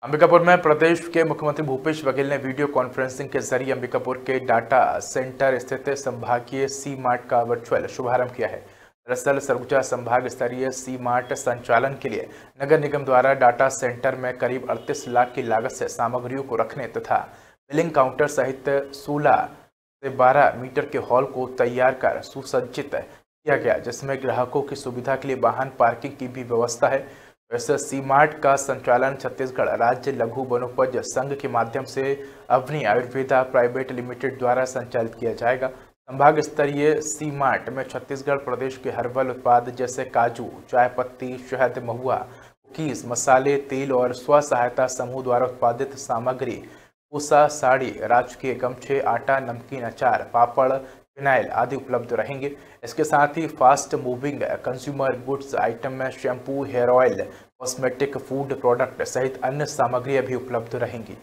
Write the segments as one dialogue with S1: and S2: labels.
S1: अंबिकापुर में प्रदेश के मुख्यमंत्री भूपेश बघेल ने वीडियो कॉन्फ्रेंसिंग के जरिए अंबिकापुर के डाटा सेंटर स्थित संभागीय सी मार्ट का वर्चुअल शुभारंभ किया है। दरअसल सरगुजा संभाग स्तरीय सी मार्ट संचालन के लिए नगर निगम द्वारा डाटा सेंटर में करीब 38 लाख की लागत से सामग्रियों को रखने तथा बिलिंग काउंटर सहित 16 से 12 मीटर के हॉल को तैयार कर सुसज्जित किया गया, जिसमें ग्राहकों की सुविधा के लिए वाहन पार्किंग की भी व्यवस्था है। वैसे सी मार्ट का संचालन छत्तीसगढ़ राज्य लघु वनोपज संघ के माध्यम से अवनी आयुर्वेदा प्राइवेट लिमिटेड द्वारा संचालित किया जाएगा। संभाग स्तरीय सी मार्ट में छत्तीसगढ़ प्रदेश के हर्बल उत्पाद जैसे काजू, चाय पत्ती, शहद, महुआ, कुकीज, मसाले, तेल और स्व सहायता समूह द्वारा उत्पादित सामग्री, पूसा, साड़ी, राजकीय गमछे, आटा, नमकीन, अचार, पापड़, फिनाइल आदि उपलब्ध रहेंगे। इसके साथ ही fast moving consumer goods item में shampoo, hair oil, cosmetic, food product सहित अन्य सामग्रियां भी उपलब्ध रहेंगी।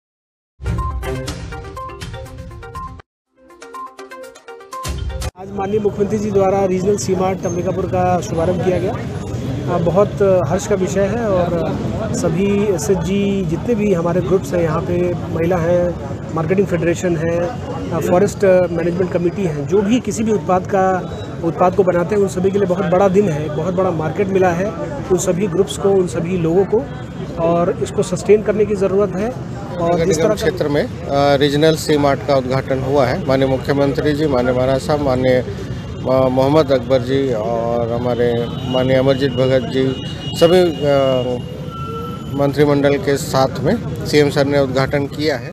S2: आज माननीय मुख्यमंत्री जी द्वारा रीजनल सी मार्ट अंबिकापुर का शुभारंभ किया गया। बहुत हर्ष का विषय है और सभी एसएचजी जितने भी हमारे ग्रुप्स हैं, यहाँ पे महिला हैं, मार्केटिंग फेडरेशन है, फॉरेस्ट मैनेजमेंट कमेटी है, जो भी किसी भी उत्पाद को बनाते हैं उन सभी के लिए बहुत बड़ा दिन है, बहुत बड़ा मार्केट मिला है उन सभी ग्रुप्स को, उन सभी लोगों को, और इसको सस्टेन करने की ज़रूरत है। और जिस तरह
S3: क्षेत्र में रीजनल सी मार्ट का उद्घाटन हुआ है, माननीय मुख्यमंत्री जी, माननीय महाराज साहब, माननीय मोहम्मद अकबर जी और हमारे माननीय अमरजीत भगत जी, सभी मंत्रिमंडल के साथ में सीएम सर ने उद्घाटन किया है।